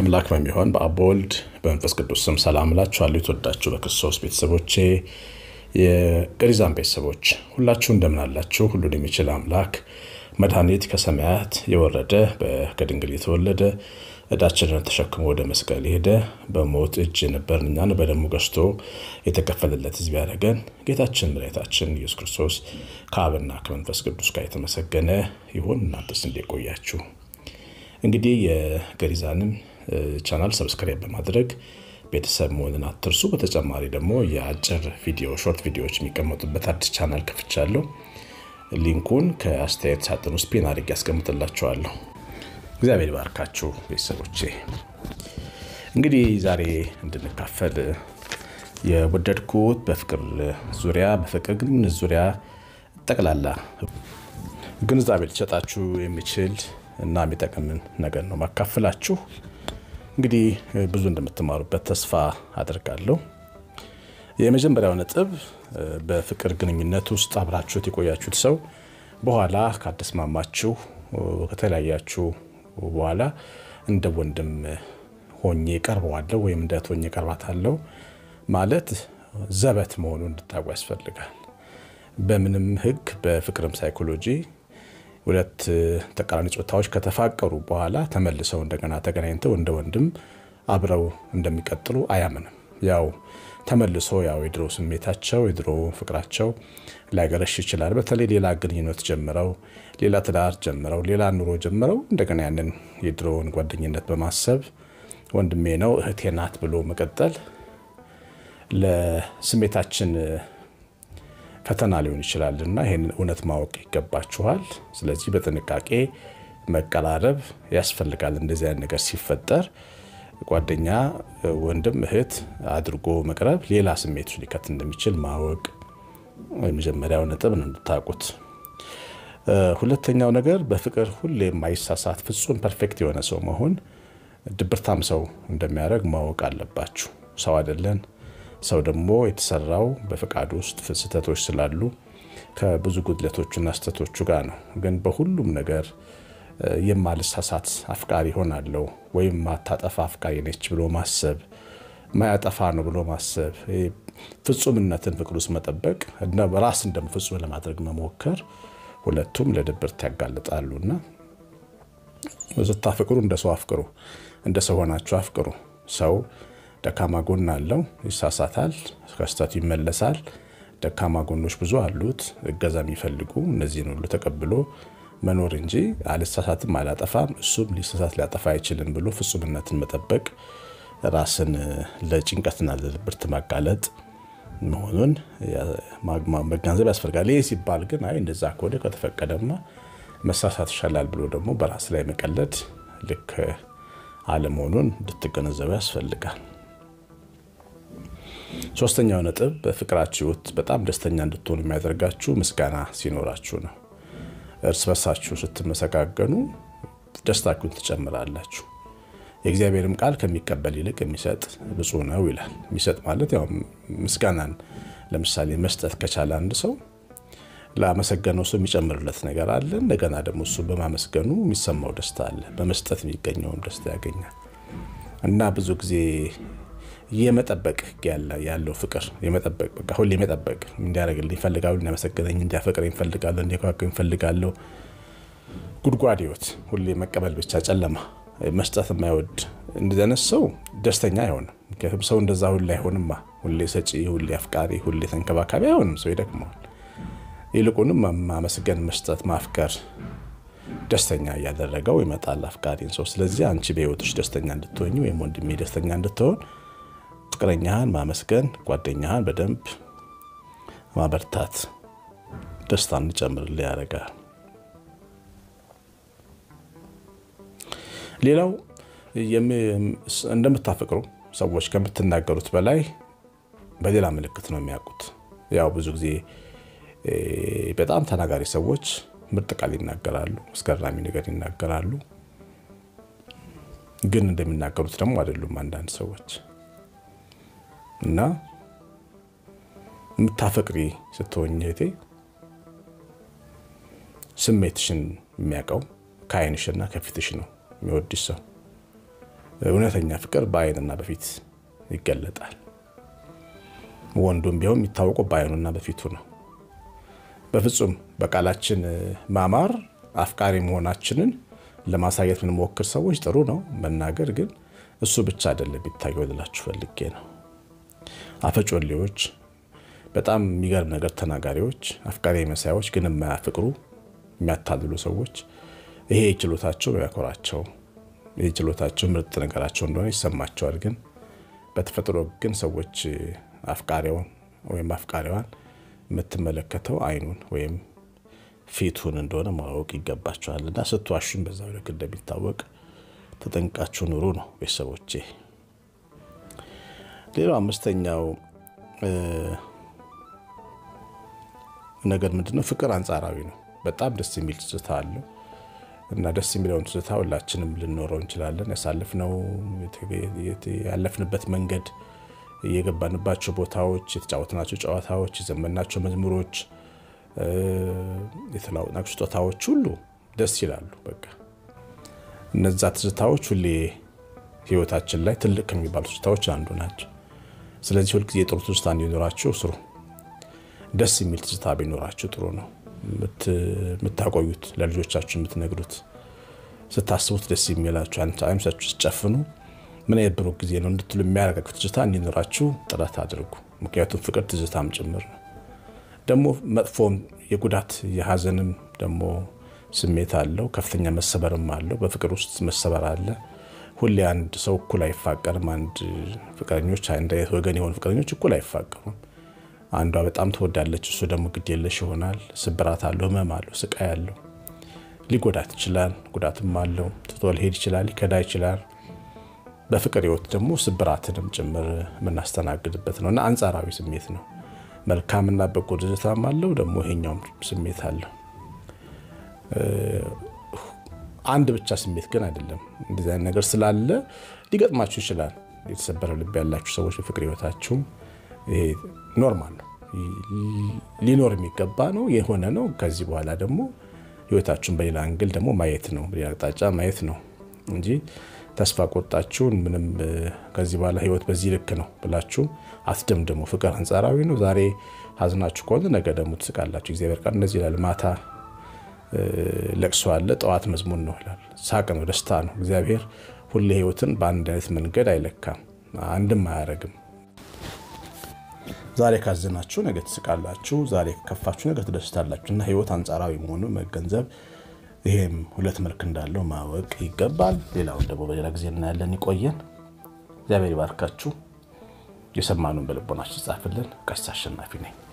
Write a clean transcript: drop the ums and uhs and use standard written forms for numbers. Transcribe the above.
አምላክ በሚሆን በአብ ወልድ በመንፈስ ቅዱስ ስም ሰላም እላችኋለሁ። የተወዳችሁ በክርስቶስ ቤተሰቦቼ የገሪዛን ቤተሰቦች ሁላችሁ እንደምን አላችሁ? ሁሉን የሚችል አምላክ መድኃኒት ከሰማያት የወረደ ከድንግል የተወለደ ዕዳችንን ተሸክሞ ወደ መስቀል ሄደ በሞት እጅ ነበርን እኛን በደሙ ገዝቶ የተከፈለለት ሕዝብ ያደረገን ጌታችን መድኃኒታችን ኢየሱስ ክርስቶስ ከአብና ከመንፈስ ቅዱስ ጋር የተመሰገነ ይሁን። እናንተስ እንዴት ቆያችሁ? እንግዲህ የገሪዛንን ቻናል ሰብስክራይብ በማድረግ ቤተሰብ መሆንን አትርሱ። በተጨማሪ ደግሞ የአጭር ቪዲዮ ሾርት ቪዲዮዎች የሚቀመጡበት አዲስ ቻናል ከፍቻለሁ። ሊንኩን ከአስተያየት ሳጥን ውስጥ ፒን አድርጌ ያስቀምጥላችኋለሁ። እግዚአብሔር ይባርካችሁ ቤተሰቦቼ። እንግዲህ ዛሬ እንድንካፈል የወደድኩት በፍቅር ዙሪያ በፍቅር ግንኙነት ዙሪያ ጠቅላላ ግንዛቤ ሊሰጣችሁ የሚችል እና የሚጠቅምን ነገር ነው ማካፈላችሁ። እንግዲህ ብዙ እንደምትማሩበት ተስፋ አደርጋለሁ። የመጀመሪያው ነጥብ በፍቅር ግንኙነት ውስጥ አብራችሁት የቆያችሁት ሰው በኋላ ካደስማማችሁ ከተለያያችሁ በኋላ እንደ ወንድም ሆኜ ቀርበዋለሁ ወይም እንደ እህት ሆኜ ቀርባታለሁ ማለት ዘበት መሆኑን እንድታውቁ ያስፈልጋል። በምንም ሕግ በፍቅርም ሳይኮሎጂ ሁለት ተቃራኒ ጾታዎች ከተፋቀሩ በኋላ ተመልሰው እንደገና ተገናኝተው እንደ ወንድም አብረው እንደሚቀጥሉ አያምንም። ያው ተመልሶ የድሮ ስሜታቸው የድሮ ፍቅራቸው ሊያገረሽ ይችላል። በተለይ ሌላ ግንኙነት ጀምረው ሌላ ትዳር ጀምረው ሌላ ኑሮ ጀምረው እንደገና ያንን የድሮውን ጓደኝነት በማሰብ ወንድሜ ነው እህቴ ናት ብሎ መቀጠል ለስሜታችን ፈተና ሊሆን ይችላልና ይሄንን እውነት ማወቅ ይገባችኋል። ስለዚህ በጥንቃቄ መቀራረብ ያስፈልጋል። እንደዚህ አይነት ነገር ሲፈጠር ጓደኛ ወንድም እህት አድርጎ መቅረብ ሌላ ስሜት ሊከት እንደሚችል ማወቅ የመጀመሪያው ነጥብ ነው እንድታውቁት። ሁለተኛው ነገር በፍቅር ሁሌ የማይሳሳት ፍጹም ፐርፌክት የሆነ ሰው መሆን ድብርታም ሰው እንደሚያደርግ ማወቅ አለባችሁ። ሰው አይደለን። ሰው ደግሞ የተሰራው በፍቃድ ውስጥ ፍልሰቶች ስላሉ ከብዙ ጉድለቶችና ስተቶቹ ጋር ነው። ግን በሁሉም ነገር የማልሳሳት አፍቃሪ ሆናለሁ ወይም ማታጠፋ አፍቃሪ ነች ብሎ ማሰብ ማያጠፋ ነው ብሎ ማሰብ ፍጹምነትን ፍቅር ውስጥ መጠበቅ እና በራስን ደግሞ ፍጹም ለማድረግ መሞከር ሁለቱም ለድብርት ያጋልጣሉና ስታፈቅሩ እንደ ሰው አፍቅሩ፣ እንደ ሰው ሆናችሁ አፍቅሩ። ሰው ደካማ ጎን አለው፣ ይሳሳታል፣ ከስተቱ ይመለሳል። ደካማ ጎኖች ብዙ አሉት እገዛ የሚፈልጉ። እነዚህን ሁሉ ተቀብሎ መኖር እንጂ አልሳሳትም አላጠፋም እሱም ሊሳሳት ሊያጠፋ አይችልም ብሎ ፍጹምነትን መጠበቅ ራስን ለጭንቀትና ለድብርት ማጋለጥ መሆኑን መገንዘብ ያስፈልጋል። ይህ ሲባል ግን አይ እንደዛ ከሆነ ከተፈቀደማ መሳሳት ይሻላል ብሎ ደግሞ በራስ ላይ መቀለድ ልክ አለመሆኑን እንድትገነዘቡ ያስፈልጋል። ሶስተኛው ነጥብ በፍቅራችሁ በጣም ደስተኛ እንድትሆኑ የሚያደርጋችሁ ምስጋና ሲኖራችሁ ነው። እርስ በርሳችሁ ስትመሰጋገኑ ደስታችሁን ትጨምራላችሁ። የእግዚአብሔርም ቃል ከሚቀበል ይልቅ የሚሰጥ ብፁዕ ነው ይላል። የሚሰጥ ማለት ያው ምስጋናን ለምሳሌ መስጠት ከቻለ አንድ ሰው ላመሰገነው ሰው የሚጨምርለት ነገር አለ። እንደገና ደግሞ እሱ በማመስገኑ የሚሰማው ደስታ አለ። በመስጠት የሚገኘውም ደስታ ያገኛል። እና ብዙ ጊዜ የመጠበቅ ያለው ፍቅር የመጠበቅ በቃ ሁሌ የመጠበቅ እንዲያደርግልኝ ይፈልጋሉ፣ እንዲያመሰግነኝ እንዲያፈቅረኝ ይፈልጋሉ፣ እንዲያከብረኝ ይፈልጋሉ። ጉድጓድ ህይወት ሁሌ መቀበል ብቻ ጨለማ መስጠት የማይወድ እንደዚህ አይነት ሰው ደስተኛ አይሆንም። ምክንያቱም ሰው እንደዛ ሁሌ አይሆንማ። ሁሌ ሰጪ፣ ሁሌ አፍቃሪ፣ ሁሌ ተንከባካቢ አይሆንም። ሰው ይደክመዋል። ይልቁንም ማመስገን፣ መስጠት፣ ማፍቀር ደስተኛ እያደረገው ይመጣል አፍቃሪን ሰው። ስለዚህ አንቺ በህይወትሽ ደስተኛ እንድትሆኚ ወይም ወንድሜ ደስተኛ እንድትሆን ፍቅረኛህን ማመስገን፣ ጓደኛህን በደንብ ማበርታት ደስታን እንጨምርልህ ያደርጋል። ሌላው እንደምታፈቅሩ ሰዎች ከምትናገሩት በላይ በሌላ ምልክት ነው የሚያውቁት። ያው ብዙ ጊዜ በጣም ተናጋሪ ሰዎች ምርጥ ቃል ይናገራሉ፣ አስገራሚ ነገር ይናገራሉ። ግን እንደሚናገሩት ደግሞ አይደሉም አንዳንድ ሰዎች። እና የምታፈቅሪ ስትሆኚ እህቴ ስሜትሽን የሚያውቀው ከዓይንሽና ከፊትሽ ነው የሚወድሽ ሰው። እውነተኛ ፍቅር በአይንና በፊት ይገለጣል። ወንዱም ቢሆን የሚታወቀው በአይኑና በፊቱ ነው። በፍጹም በቃላችን ማማር አፍቃሪ መሆናችንን ለማሳየት ምንሞክር ሰዎች ጥሩ ነው መናገር፣ ግን እሱ ብቻ አይደለም ቢታየው ልላችሁ ፈልጌ ነው። አፈጮሌዎች፣ በጣም የሚገርም ነገር ተናጋሪዎች፣ አፍቃሪ መሳዮች ግን የማያፍቅሩ የሚያታልሉ ሰዎች ይሄ ችሎታቸው ያኮራቸው፣ ይሄ ችሎታቸው ምርጥ ነገራቸው እንደሆነ ይሰማቸዋል። ግን በተፈጥሮ ግን ሰዎች አፍቃሪውን ወይም አፍቃሪዋን የምትመለከተው አይኑን ወይም ፊቱን እንደሆነ ማወቅ ይገባቸዋልና ስትዋሹን በዛው ልክ እንደሚታወቅ ተጠንቃችሁ ኑሩ ነው ቤተሰቦቼ። ሌላው አምስተኛው ነገር ምንድነው? ፍቅር አንጻራዊ ነው። በጣም ደስ የሚል ትዝታ አለው እና ደስ የሚለውን ትዝታ ሁላችንም ልንኖረው እንችላለን። ያለፍንበት መንገድ፣ የገባንባቸው ቦታዎች፣ የተጫወትናቸው ጨዋታዎች፣ የዘመናቸው መዝሙሮች፣ የተላወቅናቸው ስጦታዎች ሁሉ ደስ ይላሉ። በቃ እነዛ ትዝታዎች ሁሌ ህይወታችን ላይ ትልቅ ከሚባሉ ትዝታዎች አንዱ ናቸው። ስለዚህ ሁሉ ጊዜ ጥሩ ትዝታ እንዲኖራችሁ ስሩ። ደስ የሚል ትዝታ ቢኖራችሁ ጥሩ ነው። የምታቆዩት ለልጆቻችሁ የምትነግሩት ስታስቡት ደስ የሚላችሁ አንታይምሳችሁ ሲጨፍኑ ምን አይብሩ ጊዜ ነው እንድትሉ የሚያረጋግጥ ትዝታ እንዲኖራችሁ ጥረት አድርጉ። ምክንያቱም ፍቅር ትዝታም ጭምር ነው። ደግሞ መጥፎም የጉዳት የሐዘንም ደግሞ ስሜት አለው። ከፍተኛ መሰበርም አለው። በፍቅር ውስጥ መሰበር አለ። ሁሌ አንድ ሰው እኩል አይፋቀርም። አንድ ፍቅረኞች አንድ ወገን የሆኑ ፍቅረኞች እኩል አይፋቀሩም። አንዷ በጣም ትወዳለች፣ እሱ ደግሞ ግድ የለሽ ይሆናል። ስብራት አለው፣ ህመም አለው፣ ስቃይ አለው። ሊጎዳት ይችላል፣ ጉዳትም አለው። ትቶ ሊሄድ ይችላል፣ ሊከዳ ይችላል። በፍቅር ህይወት ደግሞ ስብራትንም ጭምር የምናስተናግድበት ነውና አንጻራዊ ስሜት ነው። መልካምና በጎ ትዝታም አለው፣ ደግሞ ይሄኛውም ስሜት አለው። አንድ ብቻ ስሜት ግን አይደለም። እንደዚህ አይነት ነገር ስላለ ሊገጥማችሁ ይችላል። የተሰበረ ልብ ያላችሁ ሰዎች በፍቅር ህይወታችሁ ይሄ ኖርማል ነው፣ ሊኖር የሚገባ ነው፣ የሆነ ነው። ከዚህ በኋላ ደግሞ ህይወታችሁን በሌላ አንግል ደግሞ ማየት ነው፣ በሌላ አቅጣጫ ማየት ነው እንጂ ተስፋ ቆርጣችሁ ምንም ከዚህ በኋላ ህይወት በዚህ ልክ ነው ብላችሁ አትደምድሙ። ፍቅር አንጻራዊ ነው። ዛሬ ሀዘናችሁ ከሆነ ነገ ደግሞ ትስቃላችሁ። እግዚአብሔር ቃል እንደዚህ ይላል፣ ማታ ለቅሶ አለ፣ ጠዋት መዝሙር ነው ይላል። ሳቅ ነው፣ ደስታ ነው። እግዚአብሔር ሁሌ ህይወትን በአንድ አይነት መንገድ አይለካም፣ አንድም አያረግም። ዛሬ ካዘናችሁ ነገ ትስቃላችሁ፣ ዛሬ ከከፋችሁ ነገ ትደስታላችሁና ህይወት አንጻራዊ መሆኑን መገንዘብ፣ ይሄም ሁለት መልክ እንዳለው ማወቅ ይገባል። ሌላውን ደግሞ በሌላ ጊዜ እናያለን። ይቆየን። እግዚአብሔር ይባርካችሁ። የሰማኑን በልቦናችሁ ጻፉልን። ቀሲስ አሸናፊ ነኝ።